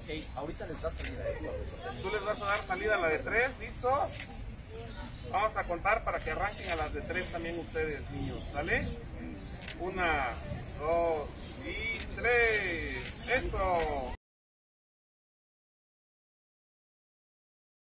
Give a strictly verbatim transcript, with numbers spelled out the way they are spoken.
Ok, ahorita les da salida, ¿eh? Tú les vas a dar salida a la de tres, ¿listo? Vamos a contar para que arranquen a las de tres también ustedes, niños, ¿sale? Una, dos y tres.